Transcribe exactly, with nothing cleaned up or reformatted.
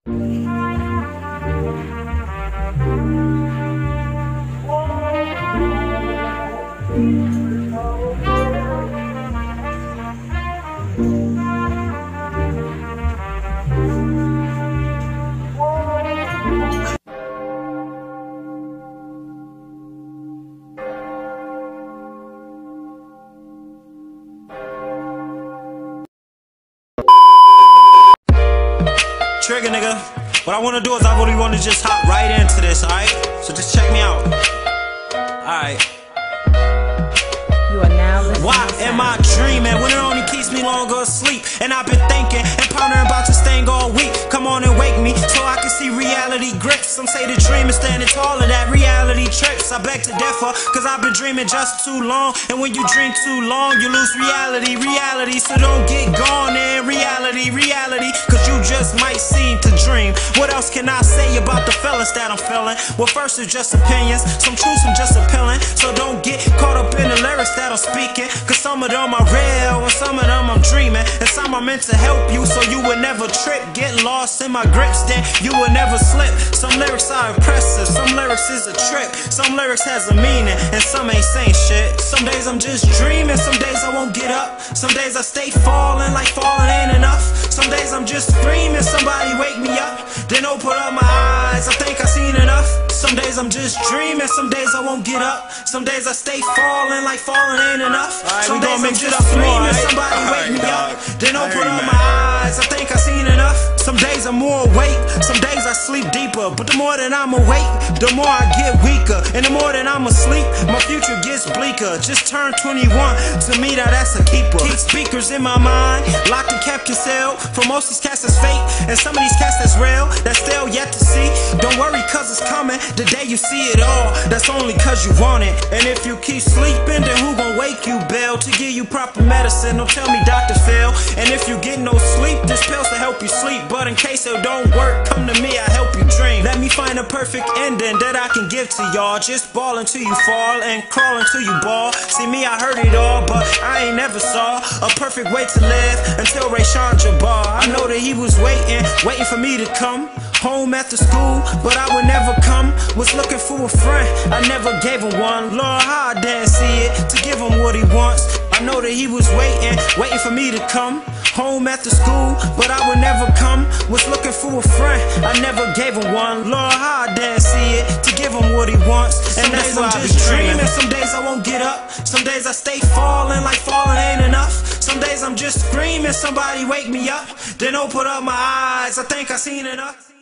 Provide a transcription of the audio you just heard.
Trigger, nigga. What I wanna do is I really wanna just hop right into this, alright? So just check me out. Alright. You are now listening. Why am I dreaming when it only keeps me longer asleep? And I've been thinking and pondering about this thing all week. Come on and wake me so I can see reality grips. Some say the dream is standing tall and that reality trips. I beg to differ, cause I've been dreaming just too long. And when you dream too long, you lose reality, reality. So don't get gone in reality, reality. Cause you just might seem to dream. What else can I say about the feelings that I'm feeling? Well, first it's just opinions, some truth, some just appealing. So don't get caught up in the lyrics that I'm speaking, cause some of them are real and some of them I'm dreaming. And some are meant to help you so you would never trip. Get lost in my grips, then you would never slip. Some lyrics are impressive, some lyrics is a trip. Some lyrics has a meaning and some ain't saying shit. Some days I'm just dreaming, some days I won't get up. Some days I stay falling like falling ain't enough. Some days I'm just screaming, somebody wake me up. Then open up my eyes, I think I seen enough. Some days I'm just dreaming, some days I won't get up. Some days I stay falling like falling ain't enough. Right, some days I'm just screaming, right? All Somebody wake right, me dog. up. Then I open hear up you, my eyes, I think I seen enough. Some days I'm more awake, some days I sleep deeper. But the more that I'm awake, the more I get weaker. And the more that I'm asleep, my future gets bleaker. Just turned twenty-one, to me now that's a keeper. Keep speakers in my mind, locked and kept concealed. For most of these cats that's fake, and some of these cats that's real, that's still yet to see. Don't worry cause it's coming, the day you see it all. That's only cause you want it. And if you keep sleeping, then who gon' wake you, Bill? To give you proper medicine, don't tell me doctors fail. And if you get no sleep, this pills to help you sleep. But in case it don't work, come to me, I help you dream. Let me find a perfect ending that I can give to y'all. Just ball until you fall and crawl until you ball. See me, I heard it all, but I ain't never saw a perfect way to live until Ray Sean Jabbar. I know that he was waiting, waiting for me to come home after school, but I would never come. Was looking for a friend, I never gave him one. Lord, how I didn't see it to give him what he wants. I know that he was waiting, waiting for me to come home after school, but I would never come. Was looking for a friend, I never gave him one. Lord, how I didn't see it to give him what he wants. And that's why I'm just dreaming. Some days I won't get up, some days I stay falling like falling ain't enough. Some days I'm just screaming, somebody wake me up. Then open up my eyes, I think I seen enough.